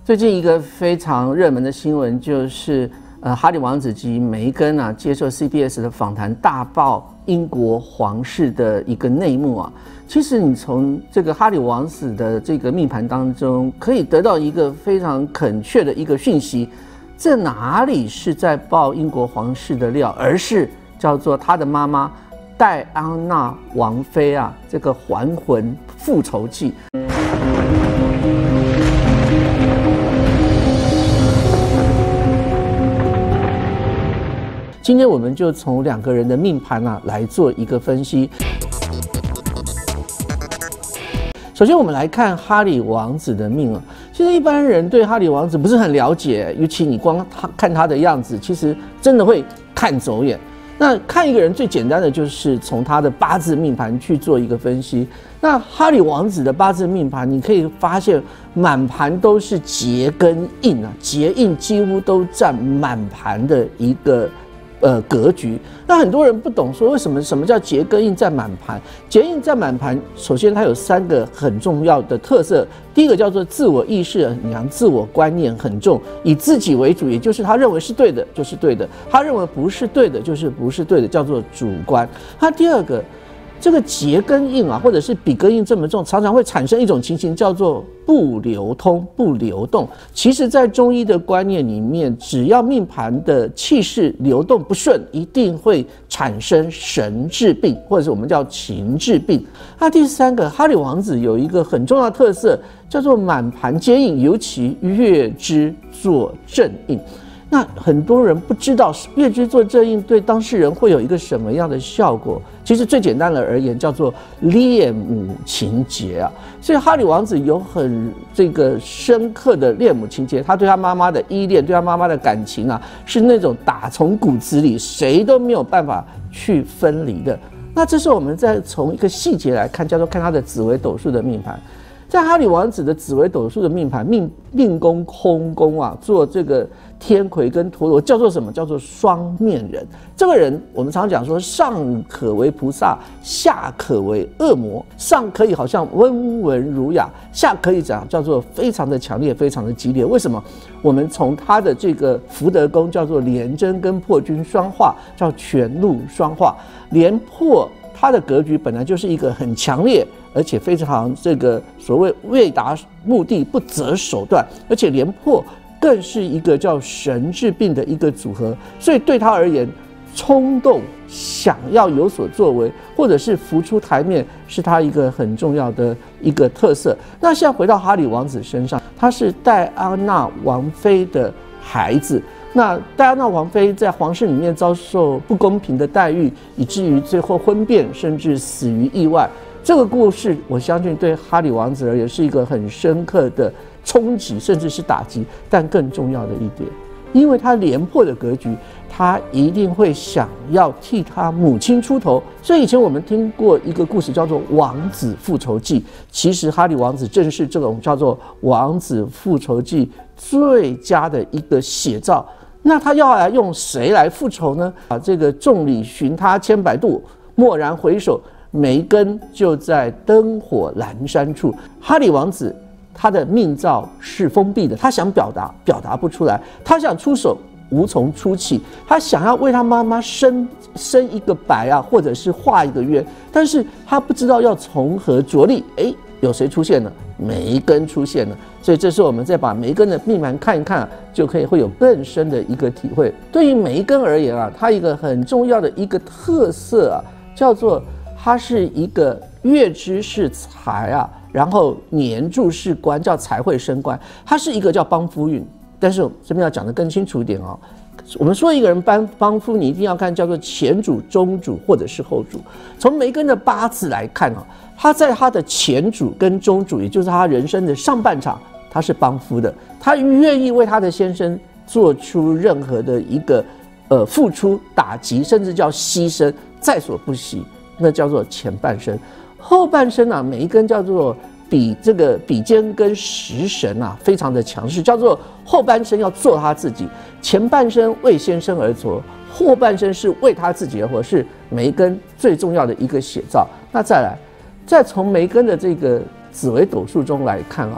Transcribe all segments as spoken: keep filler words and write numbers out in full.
最近一个非常热门的新闻就是，呃，哈里王子及梅根啊接受 C B S 的访谈，大爆英国皇室的一个内幕啊。其实你从这个哈里王子的这个命盘当中，可以得到一个非常恳切的一个讯息，这哪里是在爆英国皇室的料，而是叫做他的妈妈戴安娜王妃啊这个还魂复仇记。今天我们就从两个人的命盘啊来做一个分析。首先，我们来看哈里王子的命啊。其实一般人对哈里王子不是很了解，尤其你光他看他的样子，其实真的会看走眼。那看一个人最简单的就是从他的八字命盘去做一个分析。那哈里王子的八字命盘，你可以发现满盘都是劫跟印啊，劫印几乎都占满盘的一个。呃，格局。那很多人不懂说为什么什么叫劫跟印在满盘？劫印在满盘，首先它有三个很重要的特色。第一个叫做自我意识很强，自我观念很重，以自己为主，也就是他认为是对的就是对的，他认为不是对的就是不是对的，叫做主观。他第二个。这个劫跟印啊，或者是比跟印这么重，常常会产生一种情形，叫做不流通、不流动。其实，在中医的观念里面，只要命盘的气势流动不顺，一定会产生神志病，或者是我们叫情志病。那第三个，哈里王子有一个很重要的特色，叫做满盘皆印，尤其月支做正印。那很多人不知道月支做正印对当事人会有一个什么样的效果？其实最简单的而言，叫做恋母情结啊。所以哈里王子有很这个深刻的恋母情结，他对他妈妈的依恋，对他妈妈的感情啊，是那种打从骨子里谁都没有办法去分离的。那这时候我们再从一个细节来看，叫做看他的紫微斗数的命盘。在哈里王子的紫微斗数的命盘，命命宫空宫啊，做这个天魁跟陀罗，叫做什么？叫做双面人。这个人我们常讲说，上可为菩萨，下可为恶魔。上可以好像温文儒雅，下可以讲叫做非常的强烈，非常的激烈。为什么？我们从他的这个福德宫叫做廉贞跟破军双化，叫全禄双化。廉破他的格局本来就是一个很强烈。而且非常这个所谓为达目的不择手段，而且廉破更是一个叫神志病的一个组合，所以对他而言，冲动想要有所作为，或者是浮出台面，是他一个很重要的一个特色。那现在回到哈里王子身上，他是戴安娜王妃的孩子。那戴安娜王妃在皇室里面遭受不公平的待遇，以至于最后婚变，甚至死于意外。这个故事，我相信对哈里王子而言是一个很深刻的冲击，甚至是打击。但更重要的一点，因为他廉破的格局，他一定会想要替他母亲出头。所以以前我们听过一个故事，叫做《王子复仇记》。其实哈里王子正是这种叫做《王子复仇记》最佳的一个写照。那他要来用谁来复仇呢？啊，这个众里寻他千百度，蓦然回首。梅根就在灯火阑珊处。哈里王子他的命造是封闭的，他想表达表达不出来，他想出手无从出气，他想要为他妈妈生生一个白啊，或者是画一个圆，但是他不知道要从何着力。哎，有谁出现了？梅根出现了。所以这时候我们再把梅根的命盘看一看、啊，就可以会有更深的一个体会。对于梅根而言啊，它一个很重要的一个特色啊，叫做。它是一个月支是财啊，然后年柱是官，叫财会升官。它是一个叫帮夫运，但是这边要讲得更清楚一点哦。我们说一个人帮帮夫，你一定要看叫做前主、中主或者是后主。从梅根的八字来看啊，他在他的前主跟中主，也就是他人生的上半场，他是帮夫的，他愿意为他的先生做出任何的一个呃付出、打击，甚至叫牺牲，在所不惜。那叫做前半生。后半生啊，每一根叫做比这个比肩跟食神啊，非常的强势，叫做后半生要做他自己，前半生为先生而活，后半生是为他自己而活，是梅根最重要的一个写照。那再来，再从梅根的这个紫微斗数中来看啊，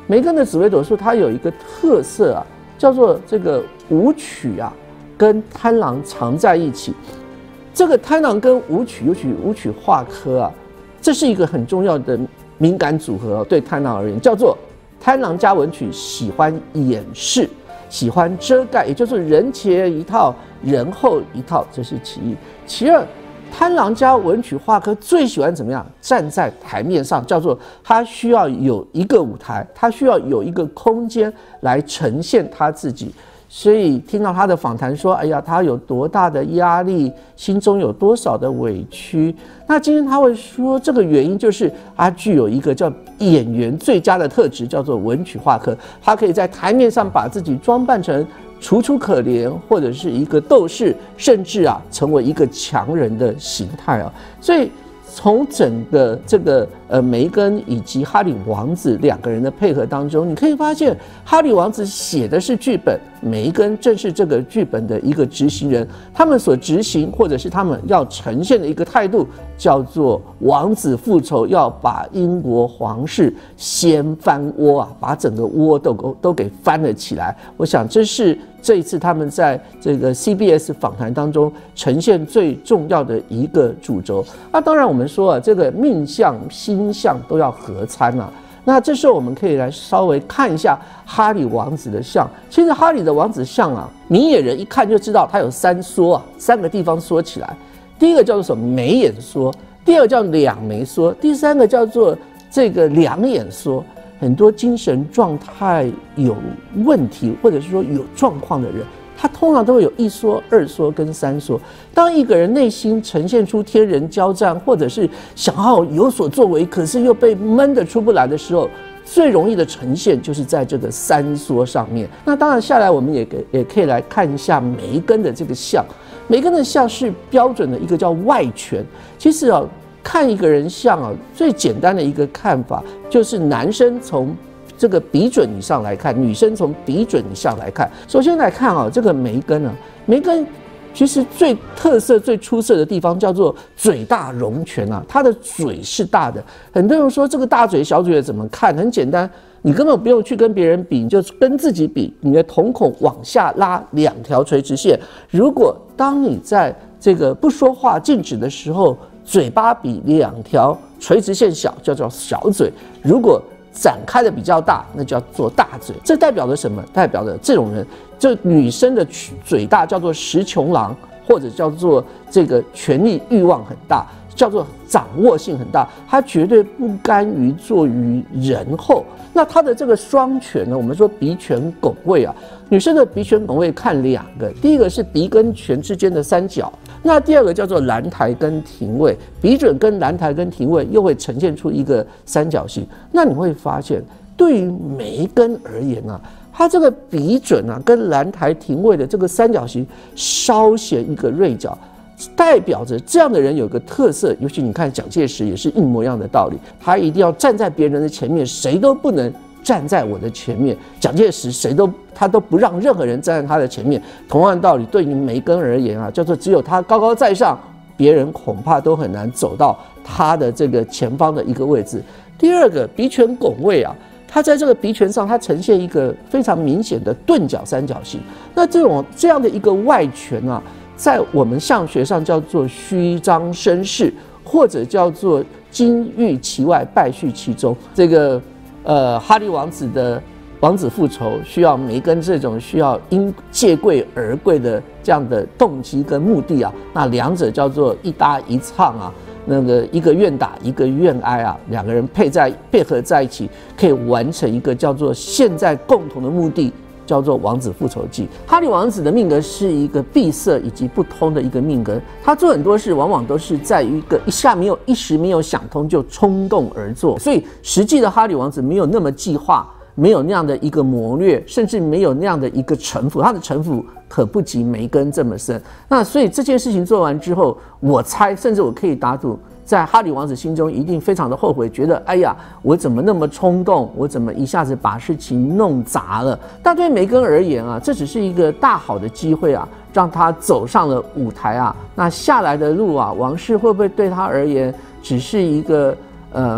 梅根的紫微斗数它有一个特色啊，叫做这个武曲啊跟贪狼常在一起。这个贪狼跟武曲，尤其武曲化科啊，这是一个很重要的敏感组合哦。对贪狼而言，叫做贪狼加文曲，喜欢掩饰，喜欢遮盖，也就是人前一套，人后一套，这是其一。其二，贪狼加文曲化科最喜欢怎么样？站在台面上，叫做他需要有一个舞台，他需要有一个空间来呈现他自己。所以听到他的访谈说，哎呀，他有多大的压力，心中有多少的委屈。那今天他会说，这个原因就是他具有一个叫演员最佳的特质，叫做文曲化科。他可以在台面上把自己装扮成楚楚可怜，或者是一个斗士，甚至啊成为一个强人的形态啊。所以从整个这个呃梅根以及哈里王子两个人的配合当中，你可以发现哈里王子写的是剧本，梅根正是这个剧本的一个执行人。他们所执行或者是他们要呈现的一个态度，叫做王子复仇，要把英国皇室掀翻窝啊，把整个窝都都给翻了起来。我想这是这一次他们在这个 C B S 访谈当中呈现最重要的一个主轴。那当然我们说啊，这个命相、星象都要合参啊。那这时候我们可以来稍微看一下哈里王子的相。其实哈里的王子相啊，明眼人一看就知道他有三缩啊，三个地方缩起来。第一个叫做什么？眉眼缩。第二个叫两眉缩。第三个叫做这个两眼缩。很多精神状态有问题，或者是说有状况的人，他通常都会有一缩、二缩跟三缩。当一个人内心呈现出天人交战，或者是想要有所作为，可是又被闷得出不来的时候，最容易的呈现就是在这个三缩上面。那当然下来，我们也给也可以来看一下梅根的这个相。梅根的相是标准的一个叫外权。其实啊，看一个人相啊，最简单的一个看法就是男生从这个鼻准以上来看，女生从鼻准以上来看。首先来看啊，这个梅根啊，梅根其实最特色、最出色的地方叫做嘴大容全啊，他的嘴是大的。很多人说这个大嘴小嘴的怎么看？很简单，你根本不用去跟别人比，你就跟自己比。你的瞳孔往下拉两条垂直线。如果当你在这个不说话静止的时候，嘴巴比两条垂直线小，叫做小嘴。如果展开的比较大，那叫做大嘴。这代表着什么？代表着这种人，就女生的嘴大叫做十穷郎，或者叫做这个权力欲望很大，叫做掌握性很大。她绝对不甘于做于人后。那她的这个双权呢？我们说鼻权拱位啊，女生的鼻权拱位看两个，第一个是鼻跟权之间的三角。那第二个叫做兰台跟庭位，鼻准跟兰台跟庭位又会呈现出一个三角形。那你会发现，对于梅根而言啊，它这个鼻准啊跟兰台庭位的这个三角形稍显一个锐角，代表着这样的人有个特色。尤其你看蒋介石也是一模一样的道理，他一定要站在别人的前面，谁都不能站在我的前面。蒋介石谁都他都不让任何人站在他的前面。同样的道理，对于梅根而言啊，叫做只有他高高在上，别人恐怕都很难走到他的这个前方的一个位置。第二个鼻权拱位啊，它在这个鼻权上，它呈现一个非常明显的钝角三角形。那这种这样的一个外权啊，在我们相学上叫做虚张声势，或者叫做金玉其外，败絮其中。这个呃，哈利王子的王子复仇需要梅根这种需要因借贵而贵的这样的动机跟目的啊，那两者叫做一搭一唱啊，那个一个愿打一个愿挨啊，两个人配在配合在一起，可以完成一个叫做现在共同的目的，叫做王子复仇记。哈利王子的命格是一个闭塞以及不通的一个命格，他做很多事往往都是在于一个一下没有一时没有想通就冲动而做，所以实际的哈利王子没有那么计划，没有那样的一个谋略，甚至没有那样的一个城府，他的城府可不及梅根这么深。那所以这件事情做完之后，我猜甚至我可以打赌，在哈利王子心中一定非常的后悔，觉得哎呀，我怎么那么冲动，我怎么一下子把事情弄砸了。但对梅根而言啊，这只是一个大好的机会啊，让他走上了舞台啊。那下来的路啊，王室会不会对他而言只是一个呃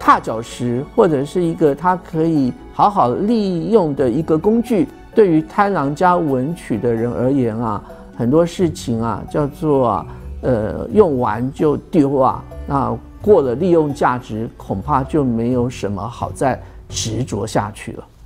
踏脚石，或者是一个他可以好好利用的一个工具。对于贪狼加文曲的人而言啊，很多事情啊叫做啊，呃，用完就丢啊，那过了利用价值，恐怕就没有什么好再执着下去了。